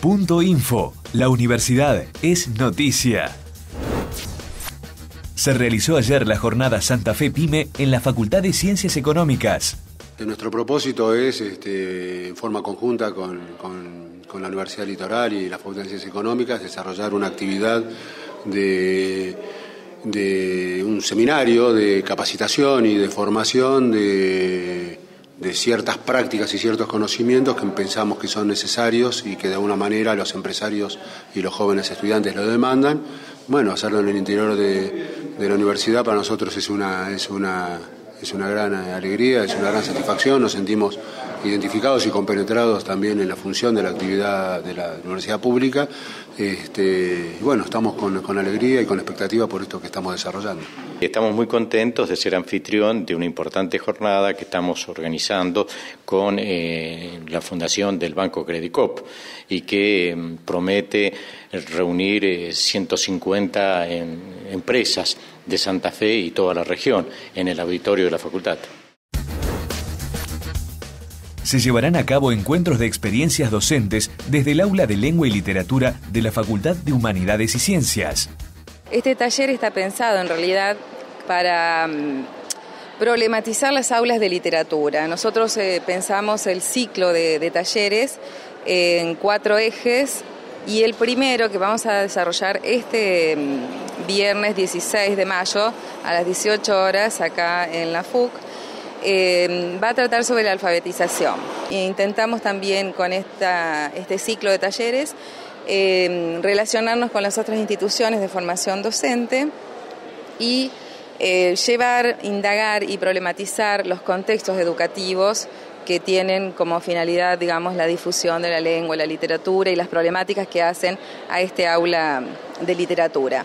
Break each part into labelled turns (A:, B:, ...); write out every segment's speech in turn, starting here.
A: Info. La universidad es noticia. Se realizó ayer la jornada Santa Fe PYME en la Facultad de Ciencias Económicas.
B: Nuestro propósito es, en forma conjunta con la Universidad Litoral y la Facultad de Ciencias Económicas, desarrollar una actividad de un seminario de capacitación y de formación de ciertas prácticas y ciertos conocimientos que pensamos que son necesarios y que de alguna manera los empresarios y los jóvenes estudiantes lo demandan. Bueno, hacerlo en el interior de la universidad para nosotros es una gran alegría, es una gran satisfacción, nos sentimos identificados y compenetrados también en la función de la actividad de la universidad pública. Bueno, estamos con alegría y con expectativa por esto que estamos desarrollando.
C: Estamos muy contentos de ser anfitrión de una importante jornada que estamos organizando con la fundación del Banco Credicop y que promete reunir 150 empresas de Santa Fe y toda la región en el auditorio de la facultad.
A: Se llevarán a cabo encuentros de experiencias docentes desde el aula de Lengua y Literatura de la Facultad de Humanidades y Ciencias.
D: Este taller está pensado en realidad para problematizar las aulas de literatura. Nosotros pensamos el ciclo de talleres en 4 ejes y el primero que vamos a desarrollar este viernes 16 de mayo a las 18 horas acá en la FUC. Va a tratar sobre la alfabetización. Intentamos también con este ciclo de talleres relacionarnos con las otras instituciones de formación docente y indagar y problematizar los contextos educativos que tienen como finalidad, digamos, la difusión de la lengua, la literatura y las problemáticas que hacen a este aula de literatura.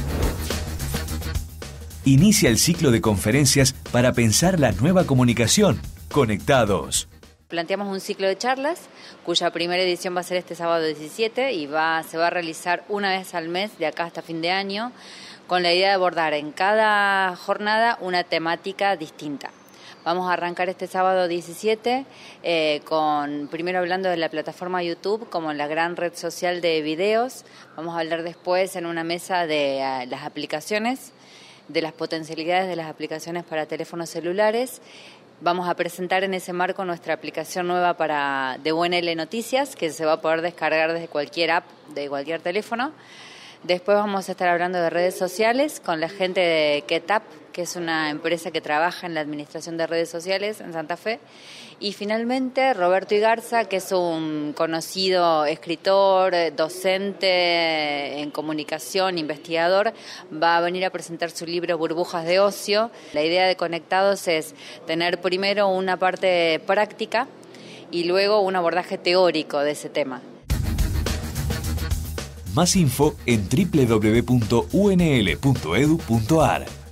A: Inicia el ciclo de conferencias para pensar la nueva comunicación. Conectados.
E: Planteamos un ciclo de charlas cuya primera edición va a ser este sábado 17 y se va a realizar una vez al mes de acá hasta fin de año con la idea de abordar en cada jornada una temática distinta. Vamos a arrancar este sábado 17 primero hablando de la plataforma YouTube como la gran red social de videos. Vamos a hablar después en una mesa de las aplicaciones, de las potencialidades de las aplicaciones para teléfonos celulares. Vamos a presentar en ese marco nuestra aplicación nueva de UNL Noticias, que se va a poder descargar desde cualquier app, de cualquier teléfono. Después vamos a estar hablando de redes sociales con la gente de Ketap, que es una empresa que trabaja en la administración de redes sociales en Santa Fe. Y finalmente Roberto Igarza, que es un conocido escritor, docente en comunicación, investigador, va a venir a presentar su libro Burbujas de Ocio. La idea de Conectados es tener primero una parte práctica y luego un abordaje teórico de ese tema.
A: Más info en www.unl.edu.ar.